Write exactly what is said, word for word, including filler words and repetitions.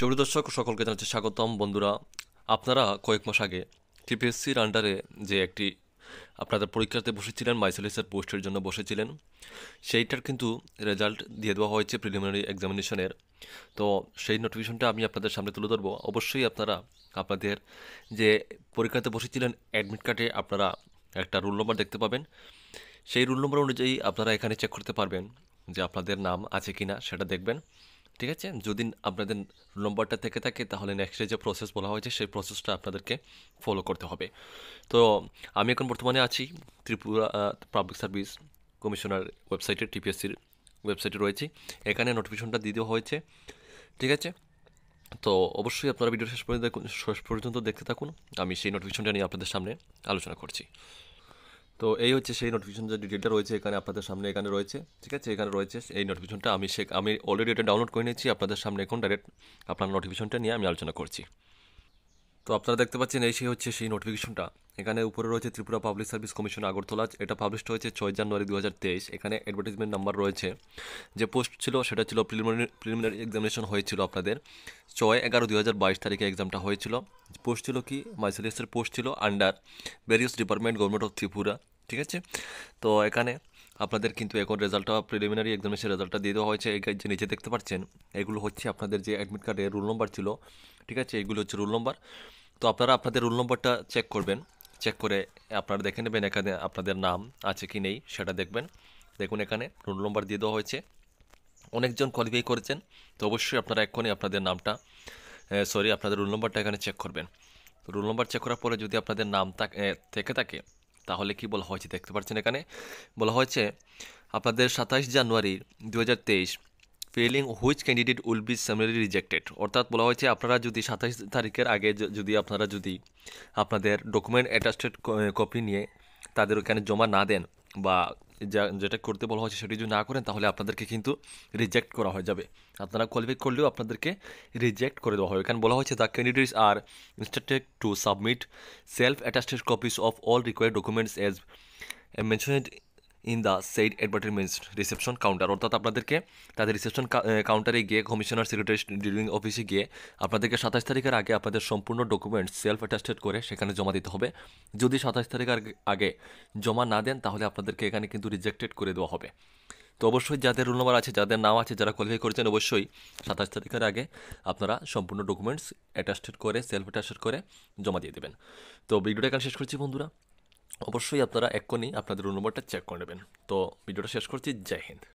সুপ্রিয় দর্শক সকলকে জানাচ্ছি স্বাগতম। বন্ধুরা, আপনারা কয়েক মাস আগে টিপিএসসির আন্ডারে যে একটি আপনাদের পরীক্ষাতে বসেছিলেন, মাইসেলিসের পোস্টের জন্য বসেছিলেন, সেইটার কিন্তু রেজাল্ট দিয়ে দেওয়া হয়েছে প্রিলিমিনারি এক্সামিনেশনের। তো সেই নোটিফিকেশনটা আমি আপনাদের সামনে তুলে ধরবো। অবশ্যই আপনারা আপনাদের যে পরীক্ষাতে বসেছিলেন অ্যাডমিট কার্ডে আপনারা একটা রোল নম্বর দেখতে পাবেন। সেই রোল নম্বর অনুযায়ী আপনারা এখানে চেক করতে পারবেন যে আপনাদের নাম আছে কি না, সেটা দেখবেন। ঠিক আছে, যদি আপনাদের রোল নম্বরটা থেকে থাকে তাহলে নেক্সটে যে প্রসেস বলা হয়েছে সেই প্রসেসটা আপনাদেরকে ফলো করতে হবে। তো আমি এখন বর্তমানে আছি ত্রিপুরা পাবলিক সার্ভিস কমিশনার ওয়েবসাইটে, টিপিএসসির ওয়েবসাইটে রয়েছি। এখানে নোটিফিকেশনটা দিয়ে দেওয়া হয়েছে। ঠিক আছে, তো অবশ্যই আপনারা ভিডিও শেষ পর্যন্ত দেখুন, শেষ পর্যন্ত দেখতে থাকুন। আমি সেই নোটিফিকেশনটা নিয়ে আপনাদের সামনে আলোচনা করছি। তো এই হচ্ছে সেই নোটিফিকেশন যে ডিটেলটা রয়েছে এখানে আপনাদের সামনে এখানে রয়েছে। ঠিক আছে, এখানে রয়েছে এই নোটিফিকেশনটা। আমি সে আমি অলরেডি এটা ডাউনলোড করে নিয়েছি। আপনাদের সামনে এখন ডাইরেক্ট আপনার নোটিফিকেশনটা নিয়ে আমি আলোচনা করছি। তো আপনারা দেখতে পাচ্ছেন এই সেই হচ্ছে সেই নোটিফিকেশনটা। এখানে উপরে রয়েছে Tripura public service commission Agartala. এটা পাবলিশ হয়েছে ছয় জানুয়ারি দু হাজার তেইশ। এখানে অ্যাডভার্টাইজমেন্ট নাম্বার রয়েছে। যে পোস্ট ছিল সেটা ছিল প্রিলিমিনারি প্রিলিমিনারি এক্সামিনেশন হয়েছিল আপনাদের ছয় এগারো দুই হাজার বাইশ তারিখে এক্সামটা হয়েছিল। পোস্ট ছিল কি, মাইসেলিয়াসের পোস্ট ছিল under various department government of Tripura. ঠিক আছে, তো এখানে আপনাদের কিন্তু এখন রেজাল্টটা প্রিলিমিনারি এক্সামিনেশন রেজাল্টটা দিয়ে দেওয়া হয়েছে। এই যে নিচে দেখতে পাচ্ছেন এগুলো হচ্ছে আপনাদের যে অ্যাডমিট কার্ডে রোল নম্বর ছিল। ঠিক আছে, এগুলো হচ্ছে রোল নম্বর। তো আপনারা আপনাদের রোল নম্বরটা চেক করবেন। চেক করে আপনারা দেখে নেবেন এখানে আপনাদের নাম আছে কি নেই সেটা দেখবেন। দেখুন এখানে রোল নম্বর দিয়ে দেওয়া হয়েছে। অনেকজন কোয়ালিফাই করেছেন, তো অবশ্যই আপনারা এক্ষুনি আপনাদের নামটা সরি আপনাদের রোল নম্বরটা এখানে চেক করবেন। তো রোল নম্বর চেক করার পরে যদি আপনাদের নাম থেকে থাকে তাহলে কি বলা হয়েছে দেখতে পাচ্ছেন। এখানে বলা হয়েছে আপনাদের সাতাইশ জানুয়ারি দু হাজার তেইশ failing which candidate will be summarily rejected. অর্থাৎ বলা হয়েছে আপনারা যদি সাতাইশ তারিখের আগে যদি আপনারা যদি আপনাদের ডকুমেন্ট অ্যাটাস্টেড কপি নিয়ে তাদের ওখানে জমা না দেন বা যা যেটা করতে বলা হয়েছে সেটি যদি না করেন তাহলে আপনাদেরকে কিন্তু রিজেক্ট করা হয়ে যাবে। আপনারা কোয়ালিফাই করলেও আপনাদেরকে রিজেক্ট করে দেওয়া হবে। এখানে বলা হয়েছে the candidates are instructed to submit self attested copies of all required documents as mentioned in the said advertisements reception counter. অর্থাৎ আপনাদেরকে তাদের রিসেপশন কাউন্টারে গিয়ে কমিশনার সেক্রেটারি ডিলিং অফিসে গিয়ে আপনাদেরকে সাতাশ তারিখের আগে আপনাদের সম্পূর্ণ ডকুমেন্টস সেলফ অ্যাটাস্টেড করে সেখানে জমা দিতে হবে। যদি সাতাশ তারিখের আগে জমা না দেন তাহলে আপনাদেরকে এখানে কিন্তু রিজেক্টেড করে দেওয়া হবে। তো অবশ্যই যাদের রোল নাম্বার আছে, যাদের নাম আছে, যারা কোয়ালিফাই করেছেন, অবশ্যই সাতাশ তারিখের আগে আপনারা সম্পূর্ণ ডকুমেন্টস অ্যাটাস্টেড করে সেলফ অ্যাটাস্টেড করে জমা দিয়ে দেবেন। তো ভিডিওটা এখানে শেষ করছি বন্ধুরা। অবশ্যই আপনারা এক্ষুনি আপনাদের রোল নম্বরটা চেক করে নেবেন। তো ভিডিওটা শেষ করছি। জয় হিন্দ।